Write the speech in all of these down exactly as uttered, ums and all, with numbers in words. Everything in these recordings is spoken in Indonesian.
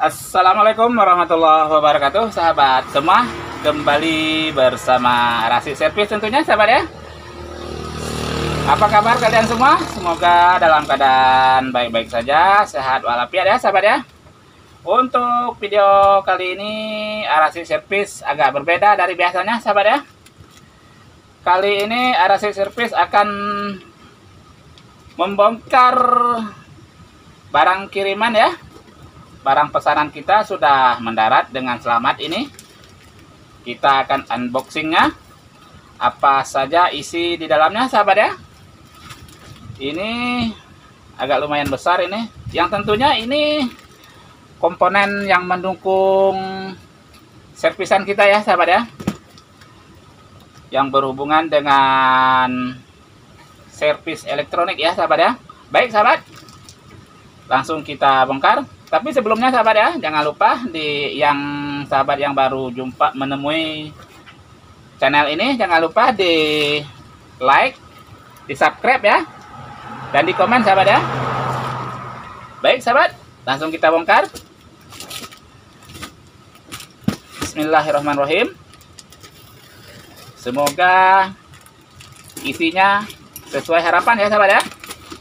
Assalamualaikum warahmatullahi wabarakatuh, sahabat semua. Kembali bersama Arasi Servis tentunya, sahabat ya. Apa kabar kalian semua? Semoga dalam keadaan baik-baik saja, sehat walafiat ya, sahabat ya. Untuk video kali ini Arasi Servis agak berbeda dari biasanya, sahabat ya. Kali ini Arasi Servis akan membongkar barang kiriman ya. Barang pesanan kita sudah mendarat dengan selamat ini. Kita akan unboxingnya. Apa saja isi di dalamnya, sahabat ya. Ini agak lumayan besar ini. Yang tentunya ini komponen yang mendukung servisan kita ya, sahabat ya. Yang berhubungan dengan servis elektronik ya, sahabat ya. Baik, sahabat. Langsung kita bongkar. Tapi sebelumnya, sahabat ya, jangan lupa di yang sahabat yang baru jumpa menemui channel ini, jangan lupa di like, di subscribe ya, dan di komen, sahabat ya. Baik, sahabat, langsung kita bongkar. Bismillahirrahmanirrahim. Semoga isinya sesuai harapan ya, sahabat ya.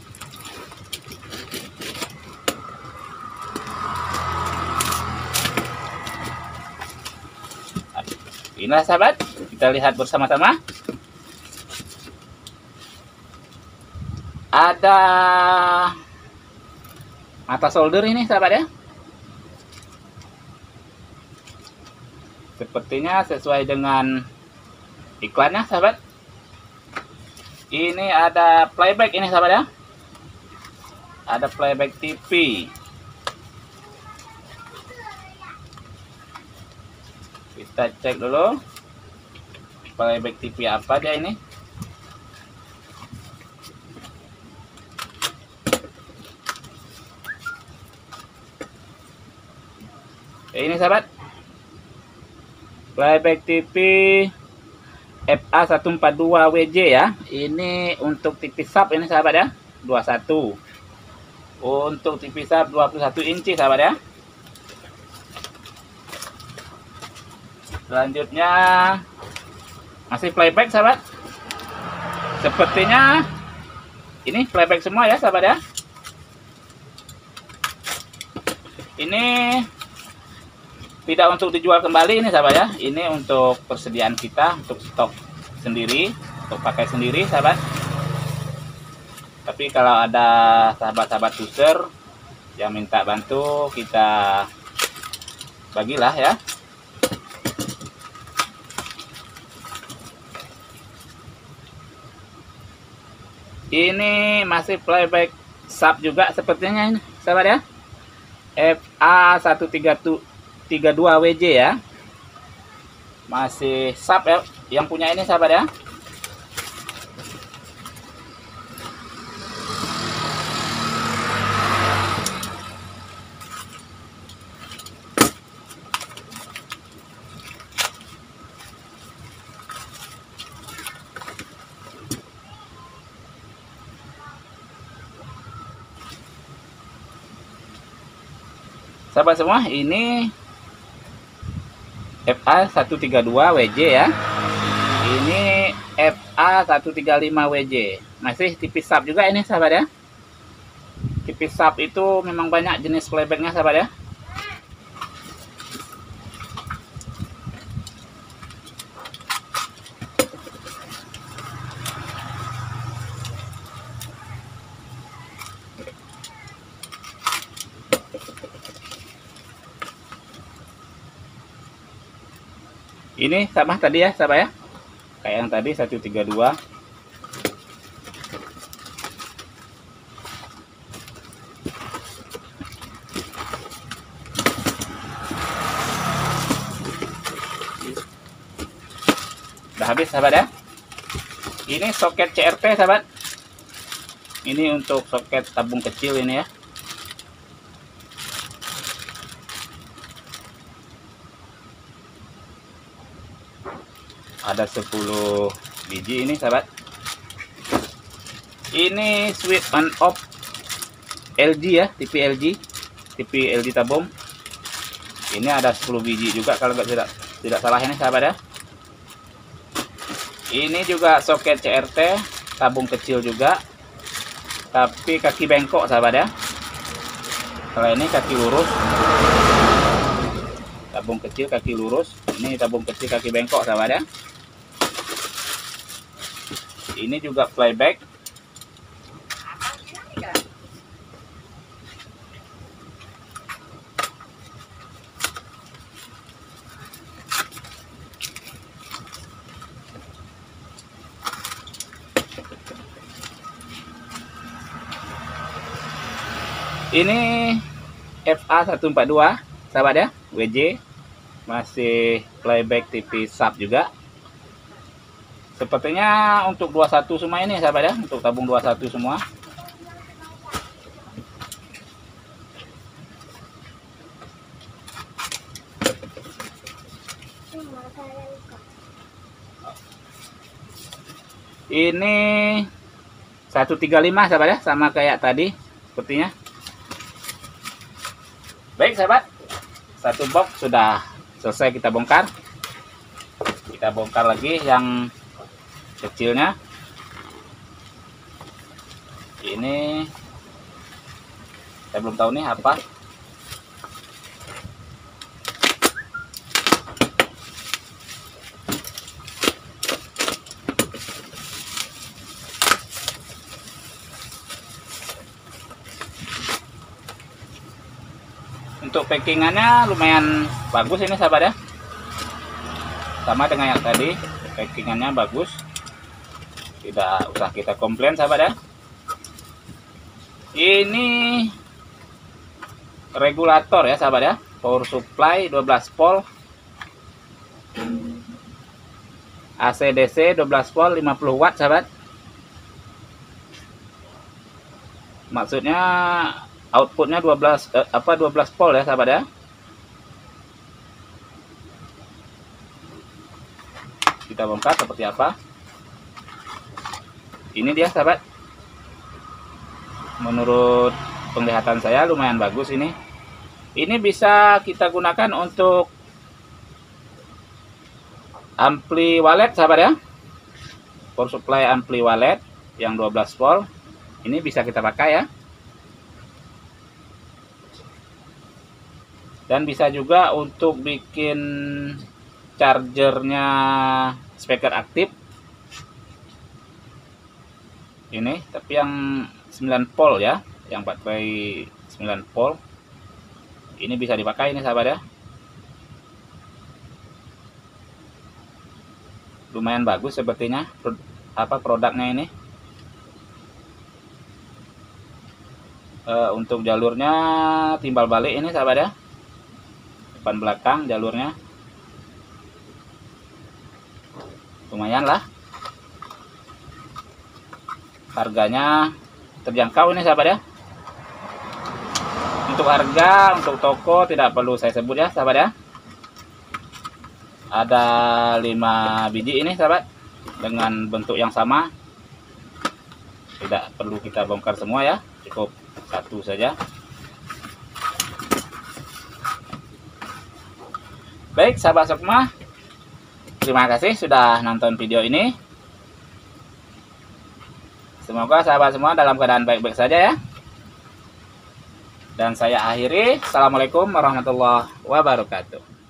Inilah, sahabat, kita lihat bersama-sama. Ada mata solder ini, sahabat ya. Sepertinya sesuai dengan iklannya, sahabat. Ini ada playback ini, sahabat ya. Ada playback T V. Kita cek dulu playback T V apa dia ini. Ini, sahabat, playback T V F A seratus empat puluh dua W J ya. Ini untuk T V sub ini, sahabat ya, dua puluh satu. Untuk T V sub dua puluh satu inci, sahabat ya. Selanjutnya masih playback, sahabat. Sepertinya ini playback semua ya, sahabat ya. Ini tidak untuk dijual kembali ini, sahabat ya. Ini untuk persediaan kita, untuk stok sendiri, untuk pakai sendiri, sahabat. Tapi kalau ada sahabat-sahabat user yang minta bantu, kita bagilah ya. Ini masih playback sub juga sepertinya ini, sahabat ya. F A seratus tiga puluh dua W J ya. Masih sub ya, yang punya ini, sahabat ya. Sahabat semua, ini F A seratus tiga puluh dua W J ya. Ini F A seratus tiga puluh lima W J. Masih T V sub juga ini, sahabat ya. T V sub itu memang banyak jenis playbacknya, sahabat ya. Ini sama tadi ya, sahabat ya. Kayak yang tadi seratus tiga puluh dua. Udah habis, sahabat ya. Ini soket C R T, sahabat. Ini untuk soket tabung kecil ini ya. Ada sepuluh biji ini, sahabat. Ini switch on off L G ya, T V L G, T V L G tabung. Ini ada sepuluh biji juga kalau tidak tidak salah ini sahabat ya. Ini juga soket C R T, tabung kecil juga, tapi kaki bengkok sahabat ya. Kalau ini kaki lurus, tabung kecil kaki lurus. Ini tabung kecil kaki bengkok sahabat ya. Ini juga flyback. Ini F A seratus empat puluh dua sahabat ya, W J, masih playback T V sub juga. Sepertinya untuk dua puluh satu semua ini sahabat ya, untuk tabung dua puluh satu semua. Ini seratus tiga puluh lima sahabat ya, sama kayak tadi sepertinya. Baik sahabat, satu box sudah selesai kita bongkar. Kita bongkar lagi yang kecilnya. Ini saya belum tahu nih apa. Untuk packingannya lumayan bagus ini sahabat ya, sama dengan yang tadi, packingannya bagus, tidak usah kita komplain sahabat ya. Ini regulator ya sahabat ya, power supply dua belas volt, A C D C dua belas volt lima puluh watt sahabat. Maksudnya outputnya dua belas eh, apa dua belas volt ya sahabat ya. Kita bongkar seperti apa. Ini dia sahabat. Menurut penglihatan saya lumayan bagus ini. Ini bisa kita gunakan untuk ampli wallet sahabat ya. Power supply ampli wallet yang dua belas volt. Ini bisa kita pakai ya. Dan bisa juga untuk bikin chargernya speaker aktif. Ini tapi yang sembilan volt ya, yang baterai sembilan volt. Ini bisa dipakai ini sahabat ya. Lumayan bagus sepertinya apa produknya ini. E, untuk jalurnya timbal balik ini sahabat ya. Depan belakang jalurnya lumayan lah, harganya terjangkau ini sahabat ya. Untuk harga untuk toko tidak perlu saya sebut ya sahabat ya. Ada lima biji ini sahabat dengan bentuk yang sama, tidak perlu kita bongkar semua ya, cukup satu saja. Baik sahabat Sukma, terima kasih sudah nonton video ini. Semoga sahabat semua dalam keadaan baik-baik saja ya. Dan saya akhiri. Assalamualaikum warahmatullahi wabarakatuh.